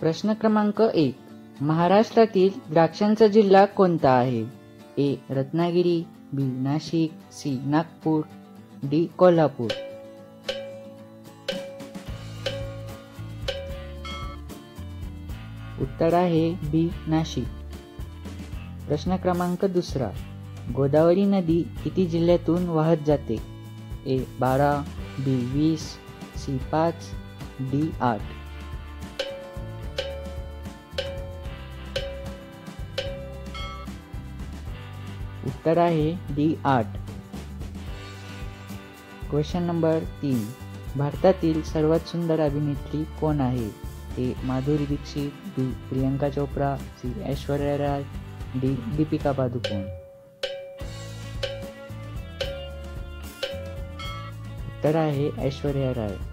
प्रश्न क्रमांक 1. महाराष्ट्रातील द्राक्षांचा जिल्हा कोणता आहे? A. Ratnagiri, B. Nashik, C. Nagpur, D. Kolhapur. उत्तर आहे बी. नाशिक. प्रश्न क्रमांक 2. गोदावरी नदी किती जिल्ह्यातून वाहत जाते? ए. 12, बी. 20, सी. 5, डी. 8. उत्तर आहे डी. 8. Question number 3. भारतातील सर्वात सुंदर अभिनेत्री कोण आहे? A. Madhuri Dixit, B. Priyanka Chopra, C. Aishwarya Rai, D. Deepika Padukone. उत्तर आहे ऐश्वर्या राय.